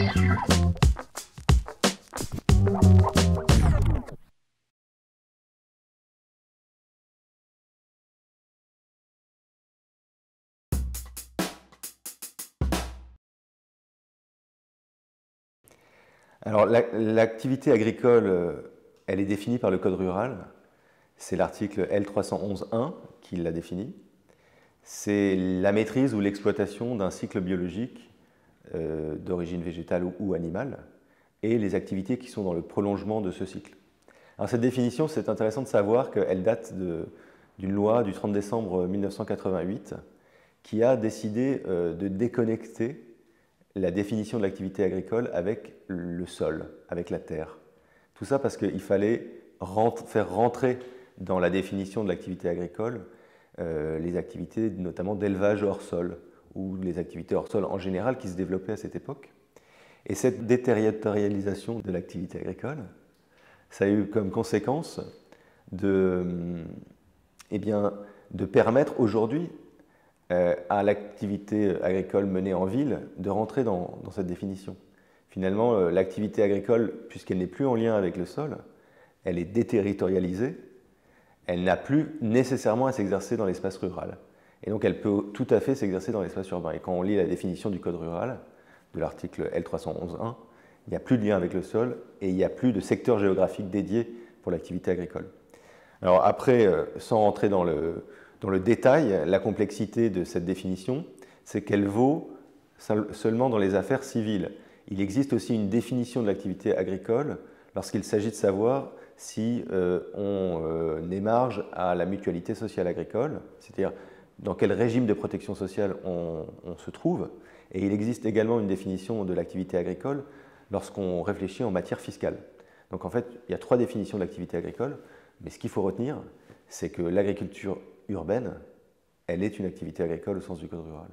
Alors, l'activité agricole, elle est définie par le Code rural. C'est l'article L311-1 qui la définit. C'est la maîtrise ou l'exploitation d'un cycle biologique d'origine végétale ou animale et les activités qui sont dans le prolongement de ce cycle. Alors, cette définition, c'est intéressant de savoir qu'elle date d'une loi du 30 décembre 1988 qui a décidé de déconnecter la définition de l'activité agricole avec le sol, avec la terre. Tout ça parce qu'il fallait faire rentrer dans la définition de l'activité agricole les activités notamment d'élevage hors sol ou les activités hors sol en général qui se développaient à cette époque. Et cette déterritorialisation de l'activité agricole, ça a eu comme conséquence de permettre aujourd'hui à l'activité agricole menée en ville de rentrer dans cette définition. Finalement, l'activité agricole, puisqu'elle n'est plus en lien avec le sol, elle est déterritorialisée, elle n'a plus nécessairement à s'exercer dans l'espace rural. Et donc elle peut tout à fait s'exercer dans l'espace urbain. Et quand on lit la définition du Code rural, de l'article L311-1, il n'y a plus de lien avec le sol et il n'y a plus de secteur géographique dédié pour l'activité agricole. Alors après, sans rentrer dans le détail, la complexité de cette définition, c'est qu'elle vaut seulement dans les affaires civiles. Il existe aussi une définition de l'activité agricole lorsqu'il s'agit de savoir si on émarge à la mutualité sociale agricole, c'est-à-dire dans quel régime de protection sociale on se trouve. Et il existe également une définition de l'activité agricole lorsqu'on réfléchit en matière fiscale. Donc en fait, il y a 3 définitions de l'activité agricole, mais ce qu'il faut retenir, c'est que l'agriculture urbaine, elle est une activité agricole au sens du Code rural.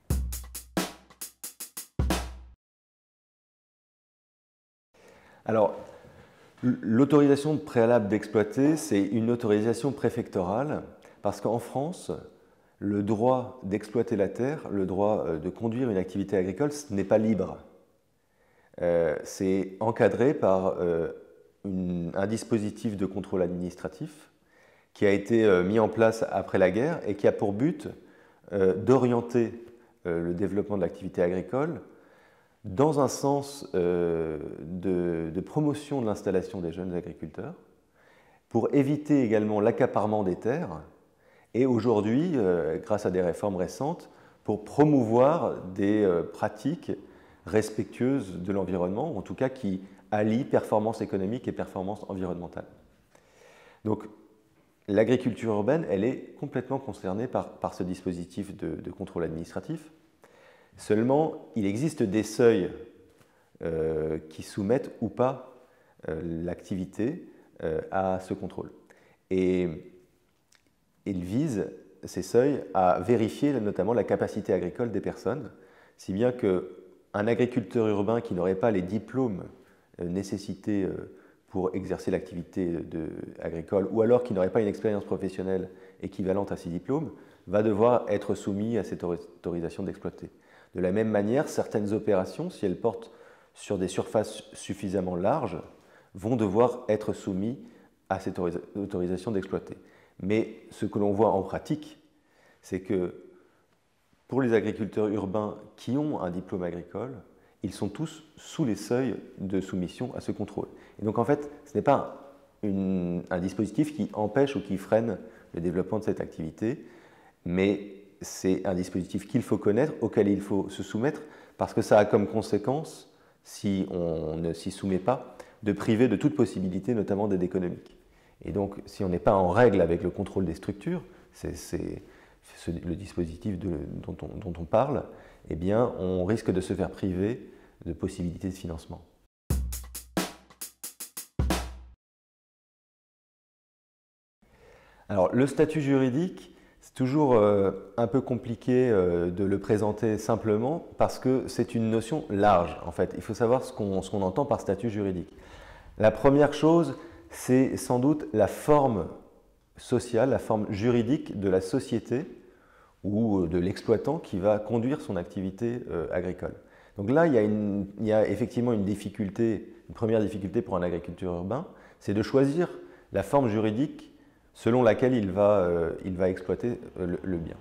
Alors, l'autorisation préalable d'exploiter, c'est une autorisation préfectorale, parce qu'en France, le droit d'exploiter la terre, le droit de conduire une activité agricole, ce n'est pas libre. C'est encadré par un dispositif de contrôle administratif qui a été mis en place après la guerre et qui a pour but d'orienter le développement de l'activité agricole dans un sens de promotion de l'installation des jeunes agriculteurs, pour éviter également l'accaparement des terres, et aujourd'hui, grâce à des réformes récentes, pour promouvoir des pratiques respectueuses de l'environnement, ou en tout cas qui allient performance économique et performance environnementale. Donc, l'agriculture urbaine, elle est complètement concernée par ce dispositif de contrôle administratif. Seulement, il existe des seuils qui soumettent ou pas l'activité à ce contrôle. Et ils visent, ces seuils, à vérifier notamment la capacité agricole des personnes, si bien qu'un agriculteur urbain qui n'aurait pas les diplômes nécessités pour exercer l'activité agricole, ou alors qui n'aurait pas une expérience professionnelle équivalente à ces diplômes, va devoir être soumis à cette autorisation d'exploiter. De la même manière, certaines opérations, si elles portent sur des surfaces suffisamment larges, vont devoir être soumises à cette autorisation d'exploiter. Mais ce que l'on voit en pratique, c'est que pour les agriculteurs urbains qui ont un diplôme agricole, ils sont tous sous les seuils de soumission à ce contrôle. Et donc en fait, ce n'est pas un dispositif qui empêche ou qui freine le développement de cette activité, mais c'est un dispositif qu'il faut connaître, auquel il faut se soumettre, parce que ça a comme conséquence, si on ne s'y soumet pas, de priver de toute possibilité, notamment d'aide économique. Et donc, si on n'est pas en règle avec le contrôle des structures, c'est le dispositif dont on parle, eh bien, on risque de se faire priver de possibilités de financement. Alors, le statut juridique, c'est toujours un peu compliqué de le présenter simplement parce que c'est une notion large, en fait. Il faut savoir ce qu'on entend par statut juridique. La première chose, c'est sans doute la forme sociale, la forme juridique de la société ou de l'exploitant qui va conduire son activité agricole. Donc là, il y a effectivement une difficulté, une première difficulté pour un agriculteur urbain, c'est de choisir la forme juridique selon laquelle il va exploiter le bien.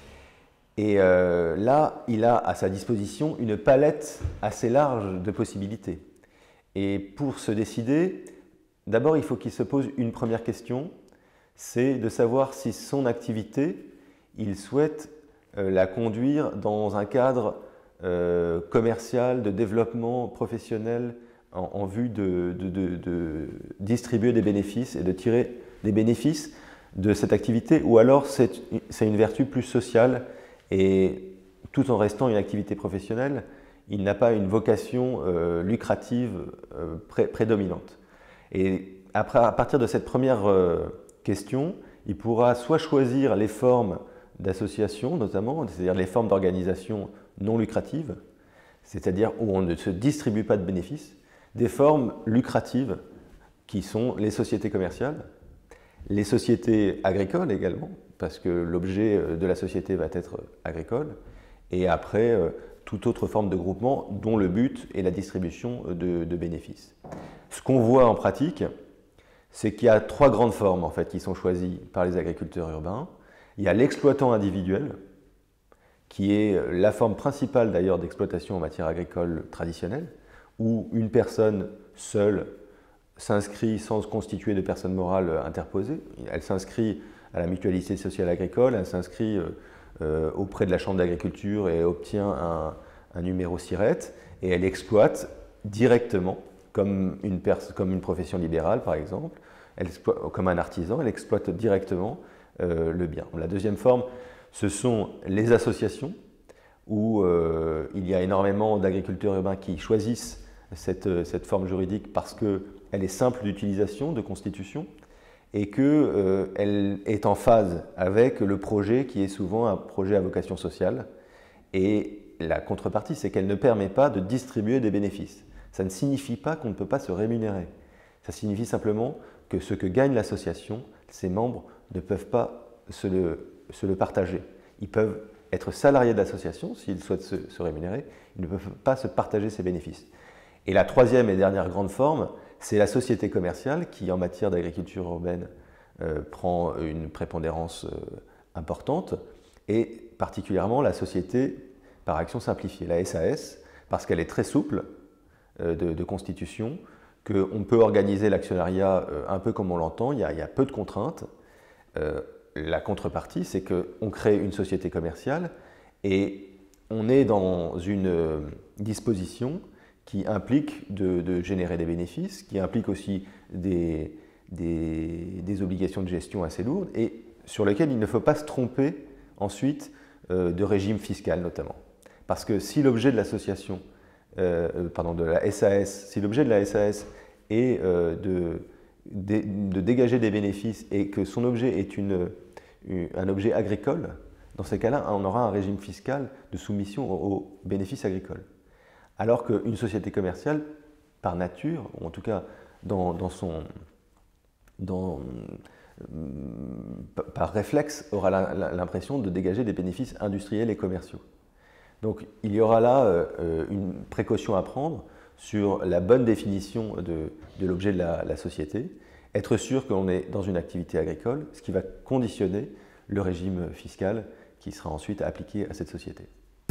Et là, il a à sa disposition une palette assez large de possibilités. Et pour se décider, d'abord, il faut qu'il se pose une première question, c'est de savoir si son activité, il souhaite la conduire dans un cadre commercial, de développement professionnel en vue de distribuer des bénéfices et de tirer des bénéfices de cette activité, ou alors c'est une vertu plus sociale et tout en restant une activité professionnelle, il n'a pas une vocation lucrative prédominante. Et après, à partir de cette première question, il pourra soit choisir les formes d'association notamment, c'est-à-dire les formes d'organisation non lucratives, c'est-à-dire où on ne se distribue pas de bénéfices, des formes lucratives qui sont les sociétés commerciales, les sociétés agricoles également, parce que l'objet de la société va être agricole, et après toute autre forme de groupement dont le but est la distribution de bénéfices. Ce qu'on voit en pratique, c'est qu'il y a trois grandes formes en fait, qui sont choisies par les agriculteurs urbains. Il y a l'exploitant individuel, qui est la forme principale d'ailleurs d'exploitation en matière agricole traditionnelle, où une personne seule s'inscrit sans se constituer de personne morale interposée. Elle s'inscrit à la mutualité sociale agricole, elle s'inscrit auprès de la chambre d'agriculture et obtient un numéro SIRET, et elle exploite directement, comme une profession libérale par exemple, comme un artisan, elle exploite directement le bien. La deuxième forme, ce sont les associations, où il y a énormément d'agriculteurs urbains qui choisissent cette forme juridique parce qu'elle est simple d'utilisation, de constitution, et qu'elle est en phase avec le projet qui est souvent un projet à vocation sociale. Et la contrepartie, c'est qu'elle ne permet pas de distribuer des bénéfices. Ça ne signifie pas qu'on ne peut pas se rémunérer. Ça signifie simplement que ce que gagne l'association, ses membres ne peuvent pas se le partager. Ils peuvent être salariés de l'association s'ils souhaitent se rémunérer, ils ne peuvent pas se partager ces bénéfices. Et la troisième et dernière grande forme, c'est la société commerciale qui, en matière d'agriculture urbaine, prend une prépondérance importante, et particulièrement la société par action simplifiée, la SAS, parce qu'elle est très souple de constitution, qu'on peut organiser l'actionnariat un peu comme on l'entend, il y a peu de contraintes. La contrepartie, c'est qu'on crée une société commerciale et on est dans une disposition qui implique de générer des bénéfices, qui implique aussi des obligations de gestion assez lourdes et sur lesquelles il ne faut pas se tromper ensuite de régime fiscal notamment. Parce que si l'objet de l'association, de la SAS, si l'objet de la SAS est de dégager des bénéfices et que son objet est un objet agricole, dans ces cas-là, on aura un régime fiscal de soumission aux bénéfices agricoles. Alors qu'une société commerciale, par nature, ou en tout cas par réflexe, aura l'impression de dégager des bénéfices industriels et commerciaux. Donc il y aura là une précaution à prendre sur la bonne définition de l'objet de la société, être sûr qu'on est dans une activité agricole, ce qui va conditionner le régime fiscal qui sera ensuite appliqué à cette société.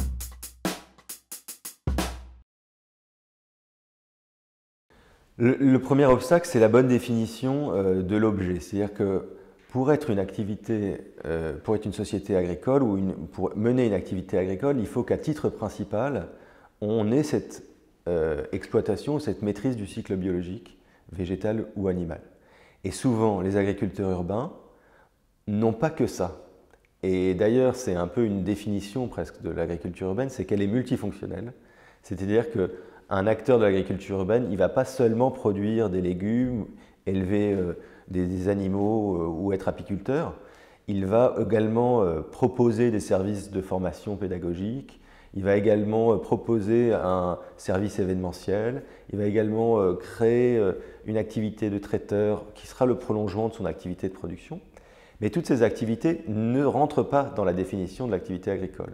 Le premier obstacle, c'est la bonne définition de l'objet. C'est-à-dire que pour être une société agricole ou pour mener une activité agricole, il faut qu'à titre principal, on ait cette exploitation, cette maîtrise du cycle biologique, végétal ou animal. Et souvent, les agriculteurs urbains n'ont pas que ça. Et d'ailleurs, c'est un peu une définition presque de l'agriculture urbaine, c'est qu'elle est multifonctionnelle. C'est-à-dire qu'un acteur de l'agriculture urbaine, il ne va pas seulement produire des légumes, élever des animaux ou être apiculteur, il va également proposer des services de formation pédagogique, il va également proposer un service événementiel, il va également créer une activité de traiteur qui sera le prolongement de son activité de production. Mais toutes ces activités ne rentrent pas dans la définition de l'activité agricole.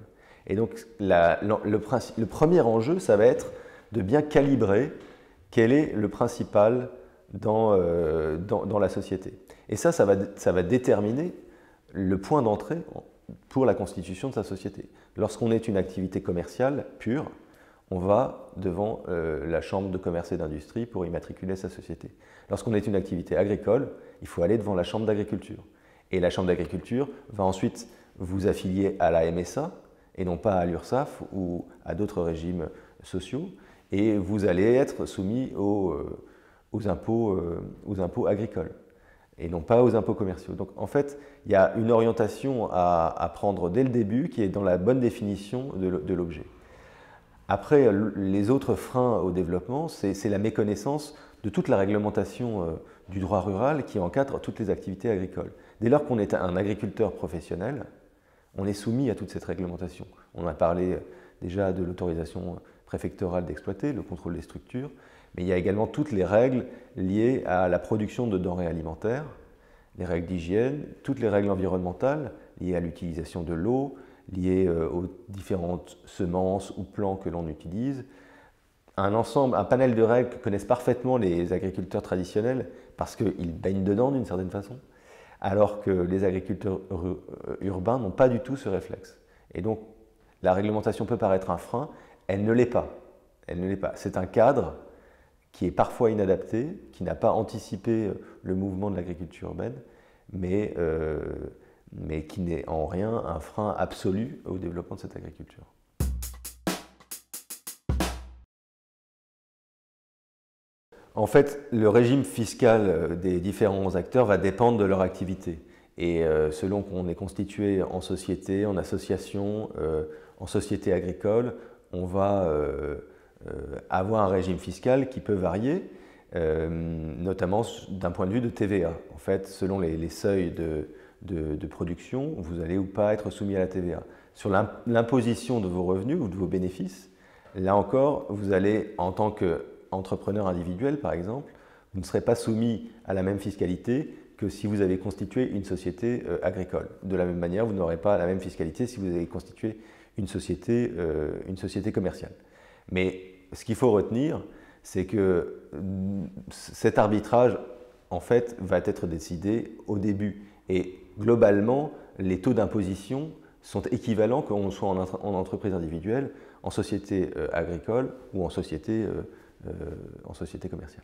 Et donc le premier enjeu, ça va être de bien calibrer quel est le principal dans la société. Et ça va déterminer le point d'entrée pour la constitution de sa société. Lorsqu'on est une activité commerciale pure, on va devant la chambre de commerce et d'industrie pour immatriculer sa société. Lorsqu'on est une activité agricole, il faut aller devant la chambre d'agriculture. Et la chambre d'agriculture va ensuite vous affilier à la MSA et non pas à l'URSSAF ou à d'autres régimes sociaux. Et vous allez être soumis aux impôts agricoles et non pas aux impôts commerciaux. Donc en fait, il y a une orientation à prendre dès le début qui est dans la bonne définition de l'objet. Après, les autres freins au développement, c'est la méconnaissance de toute la réglementation du droit rural qui encadre toutes les activités agricoles. Dès lors qu'on est un agriculteur professionnel, on est soumis à toute cette réglementation. On a parlé déjà de l'autorisation préfectorale d'exploiter, le contrôle des structures, mais il y a également toutes les règles liées à la production de denrées alimentaires, les règles d'hygiène, toutes les règles environnementales liées à l'utilisation de l'eau, liées aux différentes semences ou plants que l'on utilise, un panel de règles que connaissent parfaitement les agriculteurs traditionnels parce qu'ils baignent dedans d'une certaine façon, alors que les agriculteurs urbains n'ont pas du tout ce réflexe. Et donc, la réglementation peut paraître un frein, elle ne l'est pas. Elle ne l'est pas. C'est un cadre qui est parfois inadapté, qui n'a pas anticipé le mouvement de l'agriculture urbaine, mais qui n'est en rien un frein absolu au développement de cette agriculture. En fait, le régime fiscal des différents acteurs va dépendre de leur activité. Et selon qu'on est constitué en société, en association, en société agricole, on va avoir un régime fiscal qui peut varier, notamment d'un point de vue de TVA. En fait, selon les seuils de production, vous allez ou pas être soumis à la TVA. Sur l'imposition de vos revenus ou de vos bénéfices, là encore, vous allez, en tant qu'entrepreneur individuel par exemple, vous ne serez pas soumis à la même fiscalité que si vous avez constitué une société agricole. De la même manière, vous n'aurez pas la même fiscalité si vous avez constitué une société commerciale. Mais ce qu'il faut retenir, c'est que cet arbitrage, en fait, va être décidé au début. Et globalement, les taux d'imposition sont équivalents qu'on soit en entreprise individuelle, en société agricole ou en société commerciale.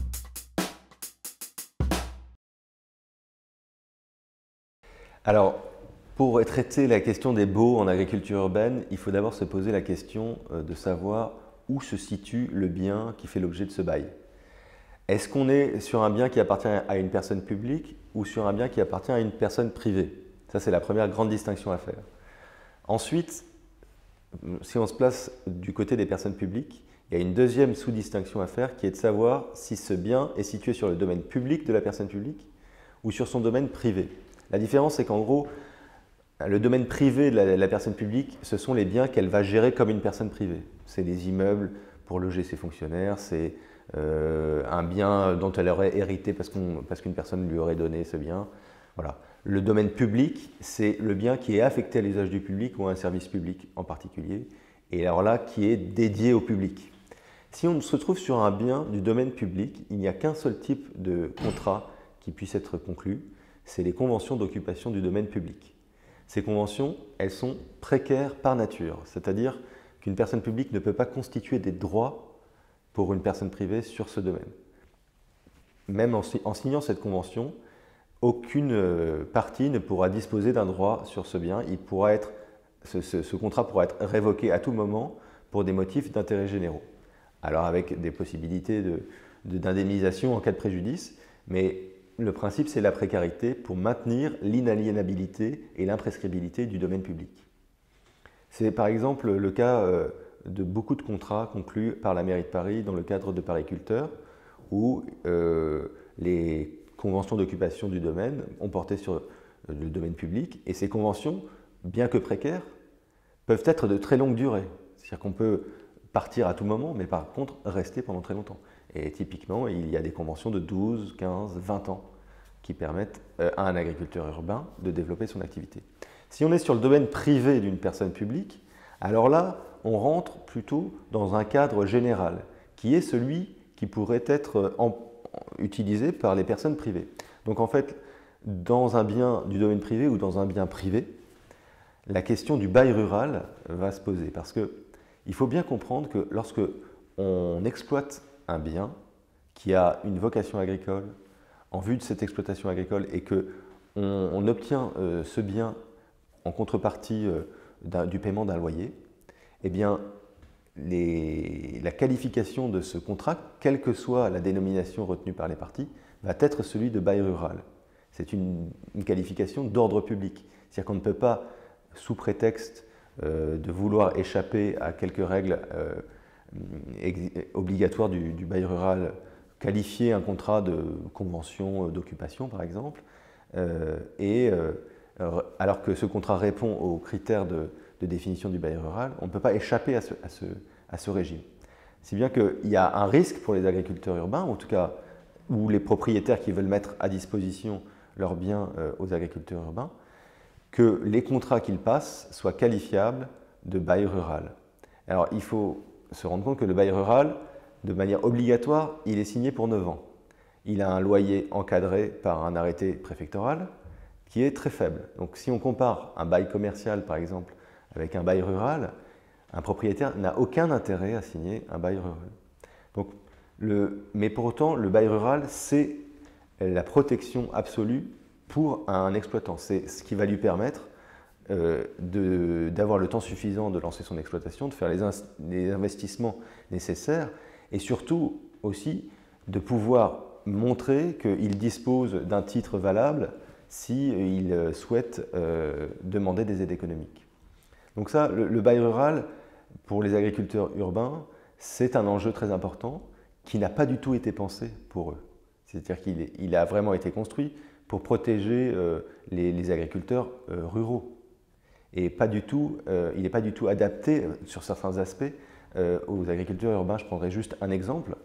Alors, pour traiter la question des baux en agriculture urbaine, il faut d'abord se poser la question de savoir où se situe le bien qui fait l'objet de ce bail. Est-ce qu'on est sur un bien qui appartient à une personne publique ou sur un bien qui appartient à une personne privée? Ça, c'est la première grande distinction à faire. Ensuite, si on se place du côté des personnes publiques, il y a une deuxième sous-distinction à faire qui est de savoir si ce bien est situé sur le domaine public de la personne publique ou sur son domaine privé. La différence, c'est qu'en gros, le domaine privé de la personne publique, ce sont les biens qu'elle va gérer comme une personne privée. C'est des immeubles pour loger ses fonctionnaires, c'est un bien dont elle aurait hérité parce qu'une personne lui aurait donné ce bien. Voilà. Le domaine public, c'est le bien qui est affecté à l'usage du public ou à un service public en particulier, et alors là, qui est dédié au public. Si on se trouve sur un bien du domaine public, il n'y a qu'un seul type de contrat qui puisse être conclu, c'est les conventions d'occupation du domaine public. Ces conventions, elles sont précaires par nature, c'est-à-dire qu'une personne publique ne peut pas constituer des droits pour une personne privée sur ce domaine. Même en signant cette convention, aucune partie ne pourra disposer d'un droit sur ce bien. Ce contrat pourra être révoqué à tout moment pour des motifs d'intérêt généraux. Alors avec des possibilités d'indemnisation en cas de préjudice, mais le principe, c'est la précarité pour maintenir l'inaliénabilité et l'imprescriptibilité du domaine public. C'est par exemple le cas de beaucoup de contrats conclus par la mairie de Paris dans le cadre de pariculteurs où les conventions d'occupation du domaine ont porté sur le domaine public et ces conventions, bien que précaires, peuvent être de très longue durée. C'est-à-dire qu'on peut partir à tout moment, mais par contre rester pendant très longtemps. Et typiquement, il y a des conventions de 12, 15, 20 ans qui permettent à un agriculteur urbain de développer son activité. Si on est sur le domaine privé d'une personne publique, Alors là, on rentre plutôt dans un cadre général, qui est celui qui pourrait être utilisé par les personnes privées. Donc en fait, dans un bien du domaine privé ou dans un bien privé, la question du bail rural va se poser. Parce qu'il faut bien comprendre que lorsque on exploite un bien qui a une vocation agricole, en vue de cette exploitation agricole, et qu'on obtient ce bien en contrepartie du paiement d'un loyer, eh bien, la qualification de ce contrat, quelle que soit la dénomination retenue par les parties, va être celui de bail rural. C'est une qualification d'ordre public. C'est-à-dire qu'on ne peut pas, sous prétexte de vouloir échapper à quelques règles obligatoires du bail rural, qualifier un contrat de convention d'occupation, par exemple, alors que ce contrat répond aux critères de définition du bail rural, on ne peut pas échapper à ce régime. Si bien qu'il y a un risque pour les agriculteurs urbains, en tout cas, ou les propriétaires qui veulent mettre à disposition leurs biens aux agriculteurs urbains, que les contrats qu'ils passent soient qualifiables de bail rural. Alors, il faut se rendre compte que le bail rural, de manière obligatoire, il est signé pour 9 ans. Il a un loyer encadré par un arrêté préfectoral qui est très faible. Donc, si on compare un bail commercial, par exemple, avec un bail rural, un propriétaire n'a aucun intérêt à signer un bail rural. Donc, mais pour autant, le bail rural, c'est la protection absolue pour un exploitant. C'est ce qui va lui permettre d'avoir le temps suffisant de lancer son exploitation, de faire les investissements nécessaires et surtout aussi de pouvoir montrer qu'il dispose d'un titre valable s'il souhaite demander des aides économiques. Donc ça, le bail rural, pour les agriculteurs urbains, c'est un enjeu très important qui n'a pas du tout été pensé pour eux. C'est-à-dire qu'il a vraiment été construit pour protéger les agriculteurs ruraux. Et pas du tout, il n'est pas du tout adapté sur certains aspects aux agriculteurs urbains. Je prendrai juste un exemple.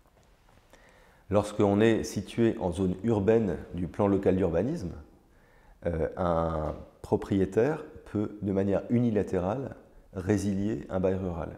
Lorsqu'on est situé en zone urbaine du plan local d'urbanisme, un propriétaire peut, de manière unilatérale, résilier un bail rural.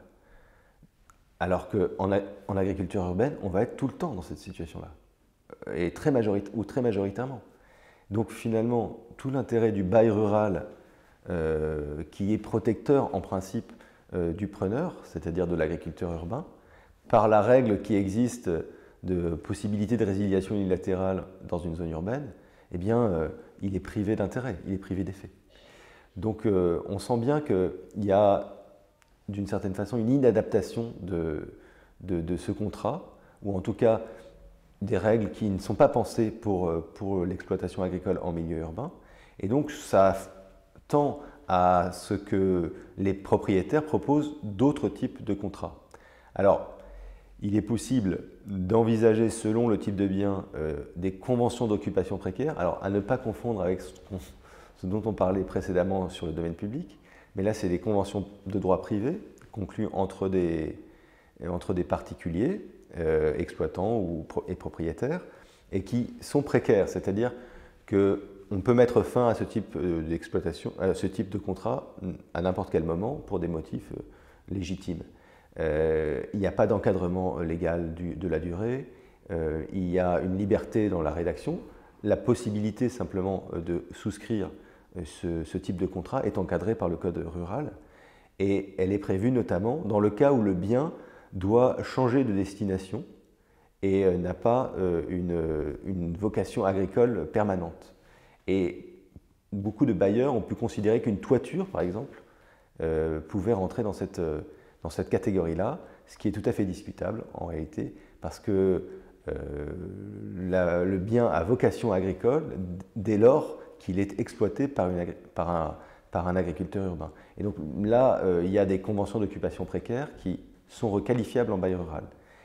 Alors qu'en agriculture urbaine, on va être tout le temps dans cette situation-là, et très majoritairement. Donc finalement, tout l'intérêt du bail rural, qui est protecteur en principe du preneur, c'est-à-dire de l'agriculteur urbain, par la règle qui existe de possibilité de résiliation unilatérale dans une zone urbaine, eh bien, il est privé d'intérêt, il est privé d'effet. Donc on sent bien qu'il y a d'une certaine façon une inadaptation de ce contrat, ou en tout cas des règles qui ne sont pas pensées pour l'exploitation agricole en milieu urbain. Et donc ça tend à ce que les propriétaires proposent d'autres types de contrats. Alors, il est possible d'envisager, selon le type de bien, des conventions d'occupation précaire. Alors, à ne pas confondre avec ce dont on parlait précédemment sur le domaine public, mais là, c'est des conventions de droit privé conclues entre des particuliers, exploitants et propriétaires, et qui sont précaires, c'est-à-dire qu'on peut mettre fin à ce type d'exploitation, à ce type de contrat à n'importe quel moment pour des motifs légitimes. Il n'y a pas d'encadrement légal de la durée, il y a une liberté dans la rédaction, la possibilité simplement de souscrire ce type de contrat est encadrée par le code rural et elle est prévue notamment dans le cas où le bien doit changer de destination et n'a pas une vocation agricole permanente. Et beaucoup de bailleurs ont pu considérer qu'une toiture, par exemple, pouvait rentrer dans cette catégorie-là, ce qui est tout à fait discutable en réalité, parce que le bien a vocation agricole dès lors qu'il est exploité par un agriculteur urbain. Et donc là, il y a des conventions d'occupation précaire qui sont requalifiables en bail rural.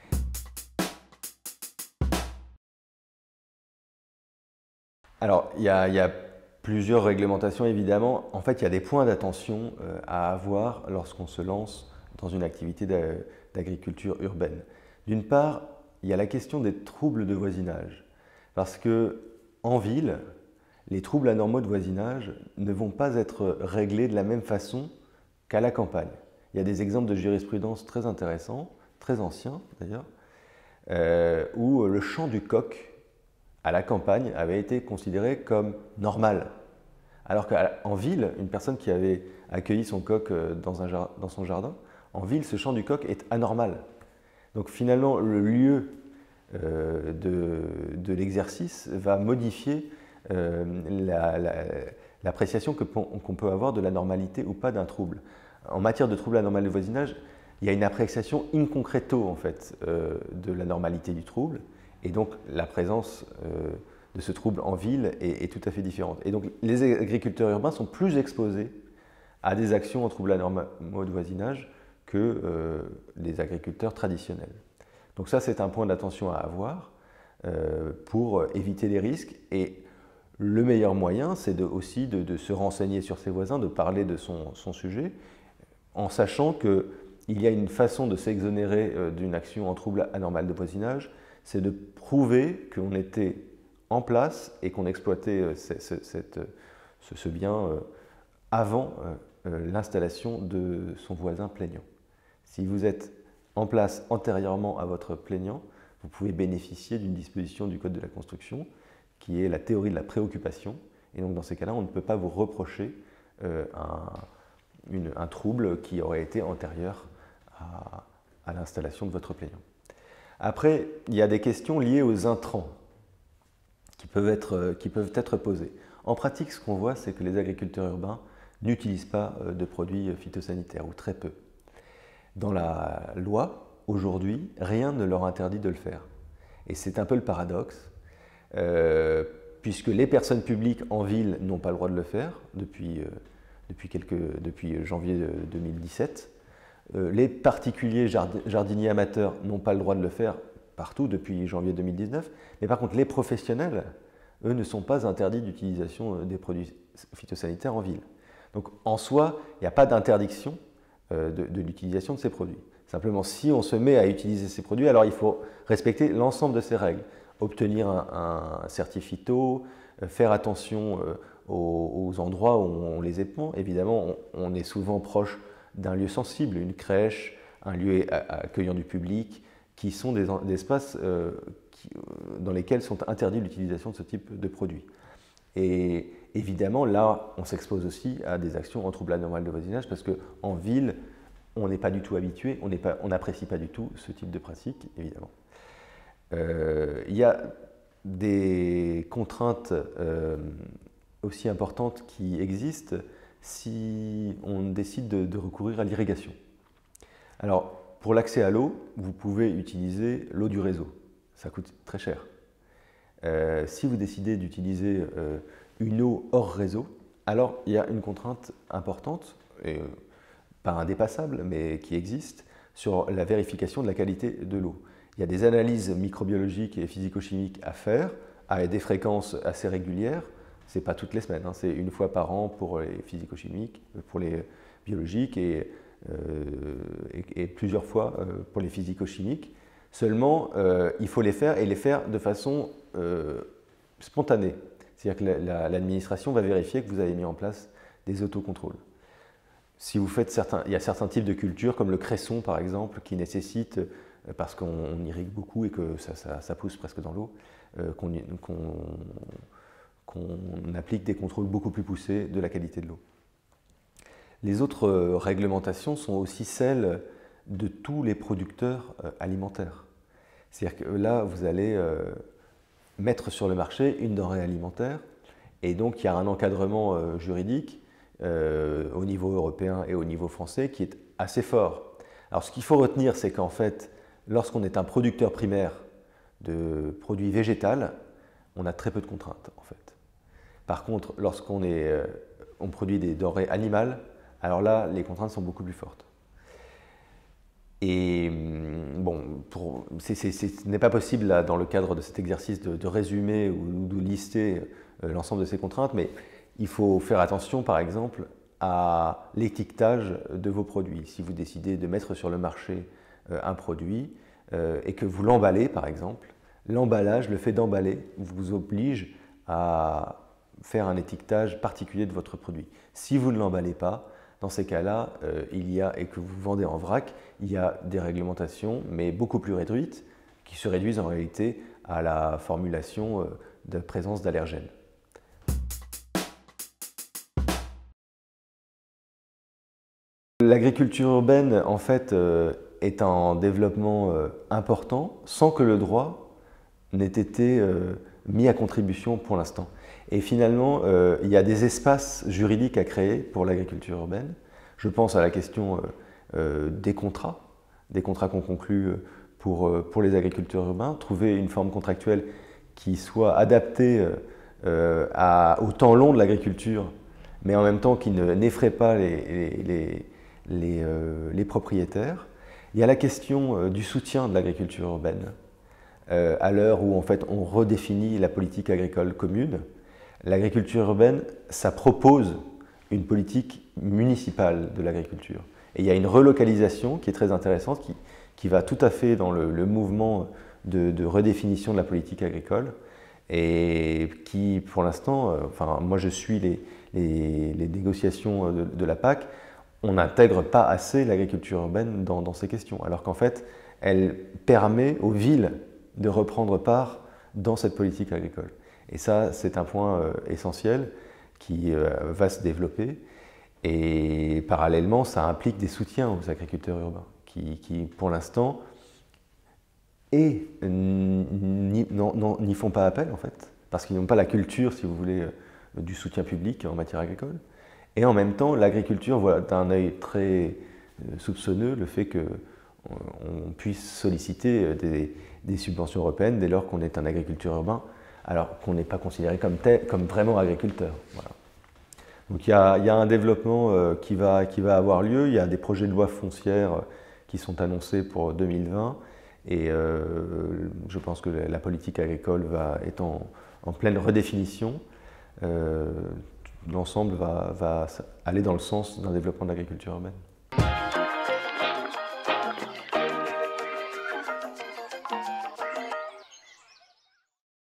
Alors, il y a plusieurs réglementations évidemment. En fait, il y a des points d'attention à avoir lorsqu'on se lance dans une activité d'agriculture urbaine. D'une part, il y a la question des troubles de voisinage. Parce qu'en ville, les troubles anormaux de voisinage ne vont pas être réglés de la même façon qu'à la campagne. Il y a des exemples de jurisprudence très intéressants, très anciens d'ailleurs, où le chant du coq à la campagne avait été considéré comme normal. Alors qu'en ville, une personne qui avait accueilli son coq dans son jardin, en ville, ce chant du coq est anormal. Donc finalement, le lieu de l'exercice va modifier l'appréciation qu'on peut avoir de la normalité ou pas d'un trouble. En matière de trouble anormal de voisinage, il y a une appréciation in concreto en fait, de la normalité du trouble, et donc la présence de ce trouble en ville est tout à fait différente. Et donc les agriculteurs urbains sont plus exposés à des actions en troubles anormaux de voisinage que les agriculteurs traditionnels. Donc ça, c'est un point d'attention à avoir pour éviter les risques. Et le meilleur moyen, c'est aussi de se renseigner sur ses voisins, de parler de son sujet, en sachant qu'il y a une façon de s'exonérer d'une action en trouble anormal de voisinage, c'est de prouver qu'on était en place et qu'on exploitait ce bien avant l'installation de son voisin plaignant. Si vous êtes en place antérieurement à votre plaignant, vous pouvez bénéficier d'une disposition du Code de la construction qui est la théorie de la préoccupation. Et donc dans ces cas-là, on ne peut pas vous reprocher un trouble qui aurait été antérieur à l'installation de votre plaignant. Après, il y a des questions liées aux intrants qui peuvent être posées. En pratique, ce qu'on voit, c'est que les agriculteurs urbains n'utilisent pas de produits phytosanitaires, ou très peu. Dans la loi, aujourd'hui, rien ne leur interdit de le faire. Et c'est un peu le paradoxe, puisque les personnes publiques en ville n'ont pas le droit de le faire depuis janvier 2017. Les particuliers jardiniers amateurs n'ont pas le droit de le faire partout depuis janvier 2019. Mais par contre, les professionnels, eux, ne sont pas interdits d'utilisation des produits phytosanitaires en ville. Donc en soi, il n'y a pas d'interdiction de l'utilisation de ces produits. Simplement, si on se met à utiliser ces produits, alors il faut respecter l'ensemble de ces règles. Obtenir un certificat, faire attention aux endroits où on les épand. Évidemment, on est souvent proche d'un lieu sensible, une crèche, un lieu accueillant du public, qui sont des espaces dans lesquels sont interdits l'utilisation de ce type de produits. Et évidemment, là, on s'expose aussi à des actions en trouble anormal de voisinage parce qu'en ville, on n'est pas du tout habitué, on n'apprécie pas du tout ce type de pratique, évidemment. Il y a des contraintes aussi importantes qui existent si on décide de recourir à l'irrigation. Alors, pour l'accès à l'eau, vous pouvez utiliser l'eau du réseau. Ça coûte très cher. Si vous décidez d'utiliser une eau hors réseau, alors il y a une contrainte importante, et pas indépassable, mais qui existe, sur la vérification de la qualité de l'eau. Il y a des analyses microbiologiques et physico-chimiques à faire, à des fréquences assez régulières. Ce n'est pas toutes les semaines, hein, c'est une fois par an pour les physico-chimiques, pour les biologiques et plusieurs fois pour les physico-chimiques. Seulement, il faut les faire et les faire de façon spontanée. C'est-à-dire que l'administration va vérifier que vous avez mis en place des autocontrôles. Si vous faites il y a certains types de cultures, comme le cresson par exemple, qui nécessitent, parce qu'on irrigue beaucoup et que ça pousse presque dans l'eau, qu'on applique des contrôles beaucoup plus poussés de la qualité de l'eau. Les autres réglementations sont aussi celles de tous les producteurs alimentaires. C'est-à-dire que là, vous allez mettre sur le marché une denrée alimentaire et donc il y a un encadrement juridique au niveau européen et au niveau français qui est assez fort. Alors ce qu'il faut retenir, c'est qu'en fait, lorsqu'on est un producteur primaire de produits végétaux, on a très peu de contraintes en fait. Par contre, lorsqu'on produit des denrées animales, alors là, les contraintes sont beaucoup plus fortes. Et bon, ce n'est pas possible là, dans le cadre de cet exercice de résumer ou de lister l'ensemble de ces contraintes, mais il faut faire attention par exemple à l'étiquetage de vos produits. Si vous décidez de mettre sur le marché un produit et que vous l'emballez par exemple, l'emballage, le fait d'emballer, vous oblige à faire un étiquetage particulier de votre produit. Si vous ne l'emballez pas, Dans ces cas-là, et que vous vendez en vrac, il y a des réglementations, mais beaucoup plus réduites, qui se réduisent en réalité à la formulation de présence d'allergènes. L'agriculture urbaine, en fait, est en développement important sans que le droit n'ait été mis à contribution pour l'instant. Et finalement, il y a des espaces juridiques à créer pour l'agriculture urbaine. Je pense à la question des contrats qu'on conclut pour les agriculteurs urbains, trouver une forme contractuelle qui soit adaptée au temps long de l'agriculture, mais en même temps qui n'effraie pas les propriétaires. Il y a la question du soutien de l'agriculture urbaine. À l'heure où en fait, on redéfinit la politique agricole commune, l'agriculture urbaine, ça propose une politique municipale de l'agriculture. Et il y a une relocalisation qui est très intéressante, qui va tout à fait dans le mouvement de redéfinition de la politique agricole et qui, pour l'instant, enfin, moi je suis les négociations de la PAC, on n'intègre pas assez l'agriculture urbaine dans ces questions, alors qu'en fait, elle permet aux villes de reprendre part dans cette politique agricole. Et ça, c'est un point essentiel qui va se développer. Et parallèlement, ça implique des soutiens aux agriculteurs urbains qui pour l'instant, n'y font pas appel, en fait, parce qu'ils n'ont pas la culture, si vous voulez, du soutien public en matière agricole. Et en même temps, l'agriculture voit d'un œil très soupçonneux le fait qu'on puisse solliciter des subventions européennes dès lors qu'on est un agriculteur urbain, alors qu'on n'est pas considéré comme vraiment agriculteur. Voilà. Donc il y a un développement qui va avoir lieu, il y a des projets de loi foncière qui sont annoncés pour 2020 et je pense que la politique agricole est en pleine redéfinition. L'ensemble va aller dans le sens d'un développement de l'agriculture urbaine.